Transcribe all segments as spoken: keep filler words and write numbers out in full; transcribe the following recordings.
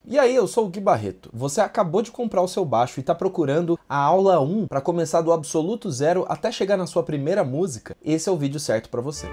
E aí, eu sou o Gui Barreto. Você acabou de comprar o seu baixo e está procurando a aula um para começar do absoluto zero até chegar na sua primeira música? Esse é o vídeo certo para você.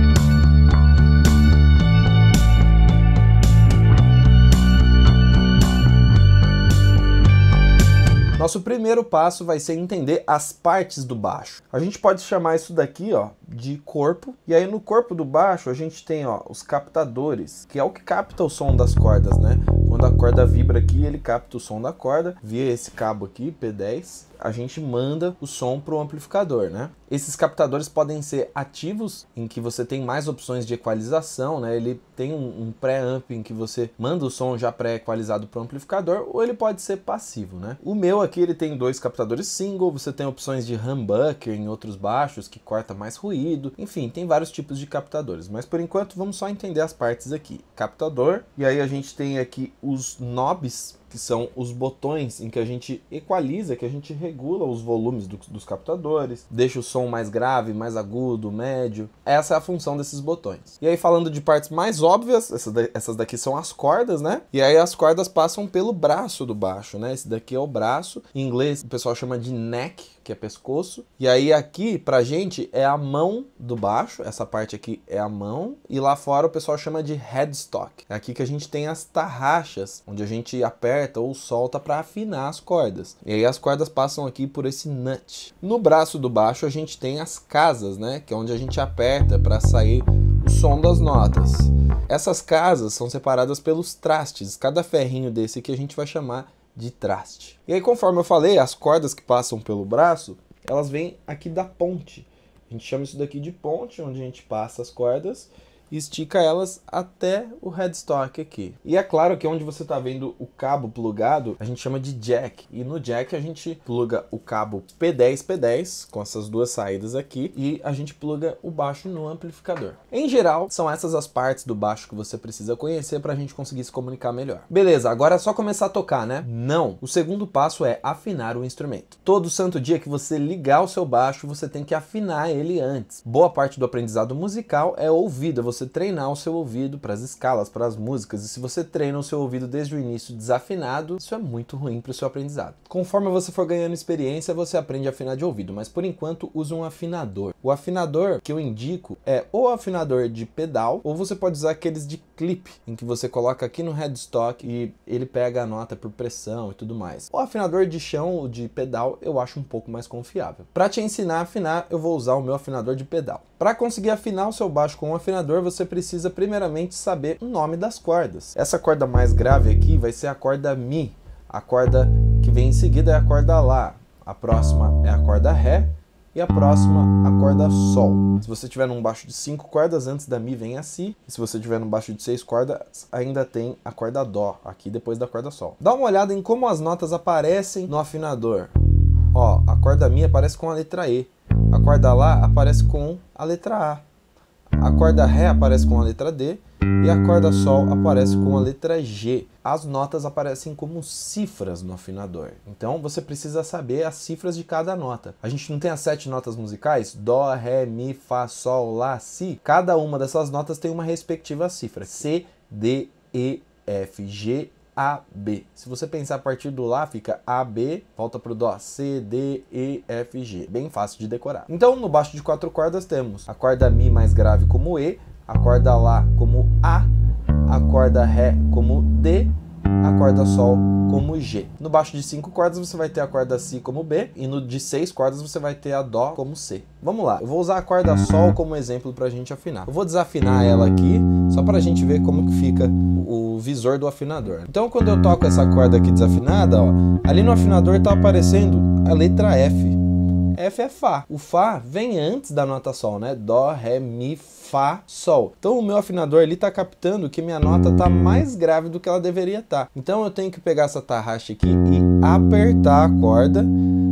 Nosso primeiro passo vai ser entender as partes do baixo. A gente pode chamar isso daqui, ó, de corpo. E aí no corpo do baixo a gente tem, ó, os captadores, que é o que capta o som das cordas, né? Quando a corda vibra aqui, ele capta o som da corda via esse cabo aqui, P dez. A gente manda o som para o amplificador, né? Esses captadores podem ser ativos, em que você tem mais opções de equalização, né? Ele tem um, um pré-amp em que você manda o som já pré-equalizado para o amplificador, ou ele pode ser passivo, né? O meu aqui, ele tem dois captadores single, você tem opções de humbucker em outros baixos, que corta mais ruído, enfim, tem vários tipos de captadores, mas por enquanto vamos só entender as partes aqui. Captador, e aí a gente tem aqui os knobs, que são os botões em que a gente equaliza, que a gente regula os volumes do, dos captadores, deixa o som mais grave, mais agudo, médio. Essa é a função desses botões. E aí, falando de partes mais óbvias, essas, da, essas daqui são as cordas, né? E aí as cordas passam pelo braço do baixo, né? Esse daqui é o braço. Em inglês o pessoal chama de neck, que é pescoço. E aí aqui pra gente é a mão do baixo, essa parte aqui é a mão, e lá fora o pessoal chama de headstock. É aqui que a gente tem as tarraxas, onde a gente aperta ou solta para afinar as cordas. E aí as cordas passam aqui por esse nut. No braço do baixo a gente tem as casas, né, que é onde a gente aperta para sair o som das notas. Essas casas são separadas pelos trastes, cada ferrinho desse aqui a gente vai chamar de traste. E aí, conforme eu falei, as cordas que passam pelo braço, elas vêm aqui da ponte. A gente chama isso daqui de ponte, onde a gente passa as cordas e estica elas até o headstock aqui. E é claro que onde você está vendo o cabo plugado, a gente chama de jack. E no jack a gente pluga o cabo P dez P dez, com essas duas saídas aqui, e a gente pluga o baixo no amplificador. Em geral, são essas as partes do baixo que você precisa conhecer para a gente conseguir se comunicar melhor. Beleza, agora é só começar a tocar, né? Não! O segundo passo é afinar o instrumento. Todo santo dia que você ligar o seu baixo, você tem que afinar ele antes. Boa parte do aprendizado musical é ouvido, você treinar o seu ouvido para as escalas, para as músicas, e se você treina o seu ouvido desde o início desafinado, isso é muito ruim para o seu aprendizado. Conforme você for ganhando experiência, você aprende a afinar de ouvido, mas por enquanto use um afinador. O afinador que eu indico é ou afinador de pedal, ou você pode usar aqueles de clip, em que você coloca aqui no headstock e ele pega a nota por pressão e tudo mais. O afinador de chão ou de pedal eu acho um pouco mais confiável. Para te ensinar a afinar, eu vou usar o meu afinador de pedal. Para conseguir afinar o seu baixo com um afinador, você precisa primeiramente saber o nome das cordas. Essa corda mais grave aqui vai ser a corda Mi. A corda que vem em seguida é a corda Lá. A próxima é a corda Ré. E a próxima, a corda Sol. Se você tiver num baixo de cinco cordas, antes da Mi vem a Si. E se você tiver num baixo de seis cordas, ainda tem a corda Dó, aqui depois da corda Sol. Dá uma olhada em como as notas aparecem no afinador. Ó, a corda Mi aparece com a letra E. A corda Lá aparece com a letra A. A corda Ré aparece com a letra D. E a corda Sol aparece com a letra G. As notas aparecem como cifras no afinador. Então você precisa saber as cifras de cada nota. A gente não tem as sete notas musicais? Dó, Ré, Mi, Fá, Sol, Lá, Si. Cada uma dessas notas tem uma respectiva cifra. C, D, E, F, G, A, B. Se você pensar a partir do Lá, fica A, B, volta pro Dó, C, D, E, F, G. Bem fácil de decorar. Então no baixo de quatro cordas temos a corda Mi mais grave como E, a corda Lá como A, a corda Ré como D, a corda Sol como G. No baixo de cinco cordas você vai ter a corda Si como B, e no de seis cordas você vai ter a Dó como C. Vamos lá, eu vou usar a corda Sol como exemplo para a gente afinar. Eu vou desafinar ela aqui, só para a gente ver como que fica o visor do afinador. Então quando eu toco essa corda aqui desafinada, ó, ali no afinador está aparecendo a letra F. F é Fá. O Fá vem antes da nota Sol, né? Dó, Ré, Mi, Fá, Sol. Então o meu afinador ali está captando que minha nota está mais grave do que ela deveria estar. Então eu tenho que pegar essa tarraxa aqui e apertar a corda.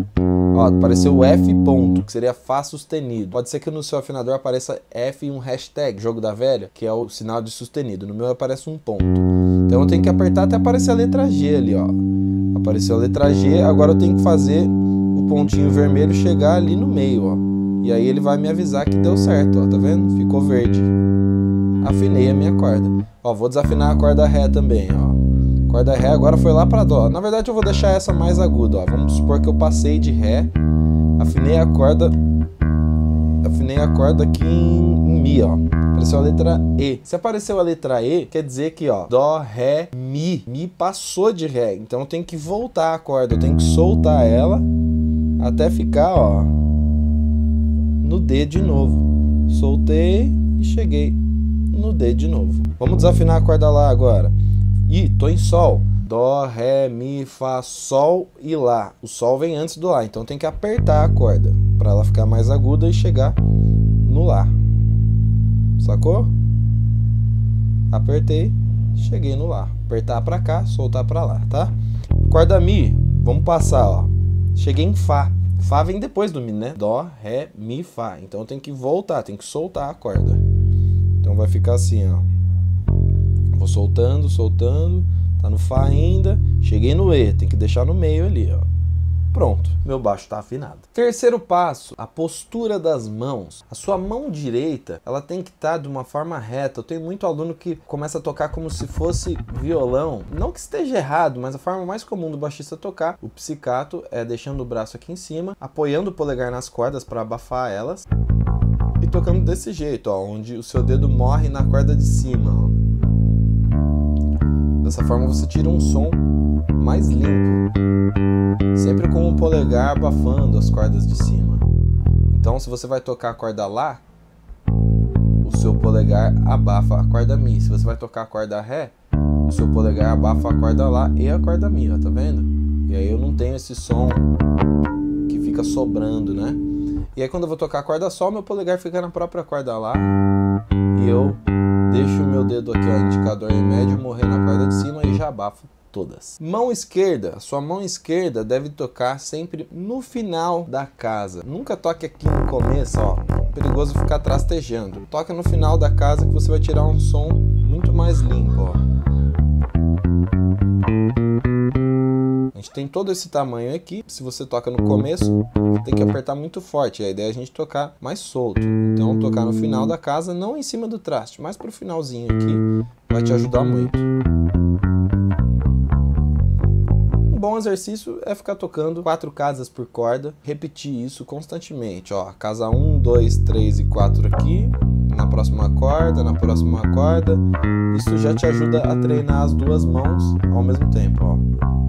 Ó, apareceu o F ponto, que seria Fá sustenido. Pode ser que no seu afinador apareça F e um hashtag, jogo da velha, que é o sinal de sustenido. No meu aparece um ponto. Então eu tenho que apertar até aparecer a letra G ali, ó. Apareceu a letra G, agora eu tenho que fazer o pontinho vermelho chegar ali no meio, ó. E aí ele vai me avisar que deu certo, ó, tá vendo? Ficou verde. Afinei a minha corda. Ó, vou desafinar a corda Ré também, ó. Corda Ré agora foi lá pra Dó. Na verdade eu vou deixar essa mais aguda, ó. Vamos supor que eu passei de Ré, afinei a corda, afinei a corda aqui em, em Mi, ó. Apareceu a letra E. Se apareceu a letra E, quer dizer que, ó, Dó, Ré, Mi. Mi passou de Ré, então eu tenho que voltar a corda, eu tenho que soltar ela até ficar, ó, no D de novo. Soltei e cheguei no D de novo. Vamos desafinar a corda Lá agora. Ih, tô em Sol. Dó, Ré, Mi, Fá, Sol e Lá. O Sol vem antes do Lá, então tem que apertar a corda para ela ficar mais aguda e chegar no Lá. Sacou? Apertei, cheguei no Lá. Apertar para cá, soltar para lá, tá? Corda Mi, vamos passar, ó. Cheguei em Fá. Fá vem depois do Mi, né? Dó, Ré, Mi, Fá. Então tem que voltar, tem que soltar a corda. Então vai ficar assim, ó. Vou soltando, soltando. Tá no Fá ainda. Cheguei no E, tem que deixar no meio ali, ó. Pronto, meu baixo tá afinado. Terceiro passo, a postura das mãos. A sua mão direita, ela tem que estar de uma forma reta. Eu tenho muito aluno que começa a tocar como se fosse violão. Não que esteja errado, mas a forma mais comum do baixista tocar, o pizzicato, é deixando o braço aqui em cima, apoiando o polegar nas cordas para abafar elas e tocando desse jeito, ó, onde o seu dedo morre na corda de cima, ó. Dessa forma você tira um som mais limpo, sempre com o polegar abafando as cordas de cima. Então se você vai tocar a corda Lá, o seu polegar abafa a corda Mi. Se você vai tocar a corda Ré, o seu polegar abafa a corda Lá e a corda Mi, ó, tá vendo? E aí eu não tenho esse som que fica sobrando, né? E aí quando eu vou tocar a corda Sol, meu polegar fica na própria corda Lá e eu deixo o meu dedo aqui, ó, indicador em médio, morrer na corda de cima e já abafo todas. Mão esquerda, sua mão esquerda deve tocar sempre no final da casa. Nunca toque aqui no começo, ó. Perigoso ficar trastejando. Toca no final da casa que você vai tirar um som muito mais limpo, ó. A gente tem todo esse tamanho aqui. Se você toca no começo, tem que apertar muito forte. A ideia é a gente tocar mais solto. Então tocar no final da casa, não em cima do traste, mas pro finalzinho aqui, vai te ajudar muito. Um bom exercício é ficar tocando quatro casas por corda, repetir isso constantemente, ó, casa um, dois, três e quatro aqui, na próxima corda, na próxima corda. Isso já te ajuda a treinar as duas mãos ao mesmo tempo, ó.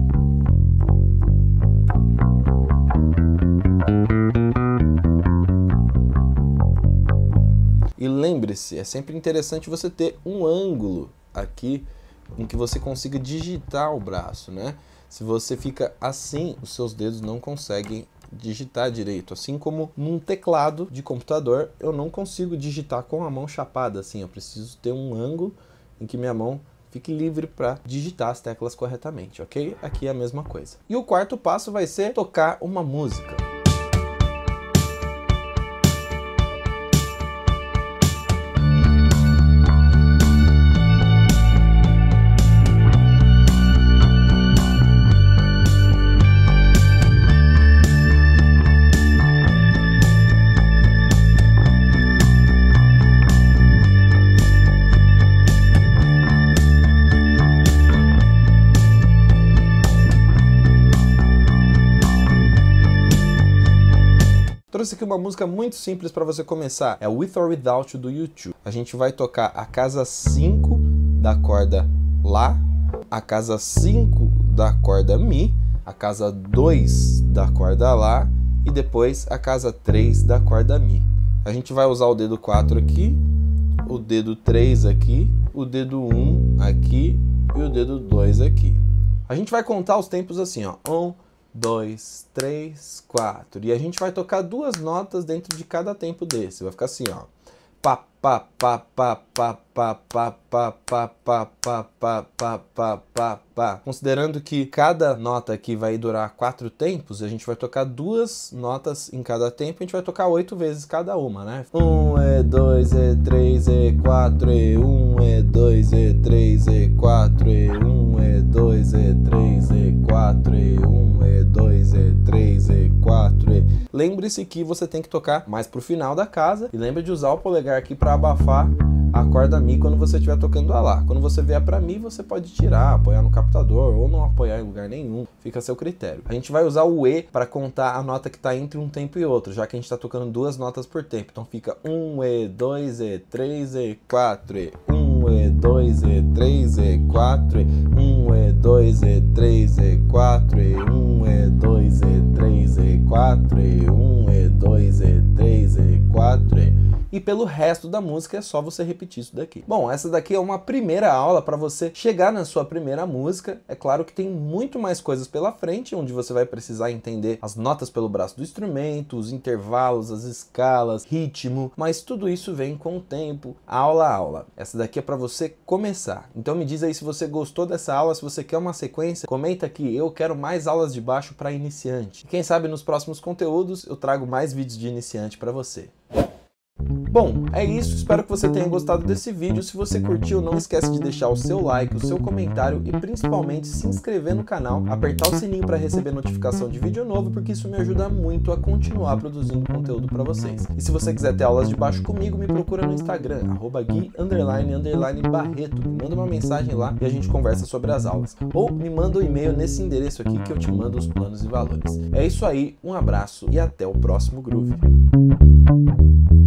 E lembre-se, é sempre interessante você ter um ângulo aqui em que você consiga digitar o braço, né? Se você fica assim, os seus dedos não conseguem digitar direito. Assim como num teclado de computador, eu não consigo digitar com a mão chapada assim. Eu preciso ter um ângulo em que minha mão fique livre para digitar as teclas corretamente, ok? Aqui é a mesma coisa. E o quarto passo vai ser tocar uma música. Trouxe aqui uma música muito simples para você começar, é With or Without You do U dois. A gente vai tocar a casa cinco da corda Lá, a casa cinco da corda Mi, a casa dois da corda Lá e depois a casa três da corda Mi. A gente vai usar o dedo quatro aqui, o dedo três aqui, o dedo um aqui e o dedo dois aqui. A gente vai contar os tempos assim, ó. um, dois, três, quatro. E a gente vai tocar duas notas dentro de cada tempo desse. Vai ficar assim, ó. Pá, pá, pá, pá, pá, pá, pá, pá, pá, pá, pá, pá, pá, pá, pá, pá. Considerando que cada nota aqui vai durar quatro tempos, a gente vai tocar duas notas em cada tempo, a gente vai tocar oito vezes cada uma, né? Um, e dois, e três, e quatro, e um, e dois, e três, e quatro, e um, e dois, e três, e quatro, e um, e dois, e três, e quatro, e... Lembre-se que você tem que tocar mais pro final da casa e lembre de usar o polegar aqui para abafar a corda Mi quando você estiver tocando a Lá. Quando você vier para Mi, você pode tirar, apoiar no captador ou não apoiar em lugar nenhum, fica a seu critério. A gente vai usar o E para contar a nota que está entre um tempo e outro, já que a gente está tocando duas notas por tempo. Então fica um E, dois E, três E, quatro E, um E, dois E, três E, quatro E, um E, dois E, três E, quatro E, um E, dois E, três E, quatro E, um E, dois E, três E, quatro E. E pelo resto da música é só você repetir isso daqui. Bom, essa daqui é uma primeira aula para você chegar na sua primeira música. É claro que tem muito mais coisas pela frente, onde você vai precisar entender as notas pelo braço do instrumento, os intervalos, as escalas, ritmo, mas tudo isso vem com o tempo, aula a aula. Essa daqui é para você começar. Então me diz aí se você gostou dessa aula, se você quer uma sequência, comenta aqui, eu quero mais aulas de baixo para iniciante. E quem sabe nos próximos conteúdos eu trago mais vídeos de iniciante para você. Bom, é isso, espero que você tenha gostado desse vídeo. Se você curtiu, não esquece de deixar o seu like, o seu comentário e principalmente se inscrever no canal, apertar o sininho para receber notificação de vídeo novo, porque isso me ajuda muito a continuar produzindo conteúdo para vocês. E se você quiser ter aulas de baixo comigo, me procura no Instagram, arroba gui underline underline barreto, me manda uma mensagem lá e a gente conversa sobre as aulas. Ou me manda um e-mail nesse endereço aqui que eu te mando os planos e valores. É isso aí, um abraço e até o próximo Groove.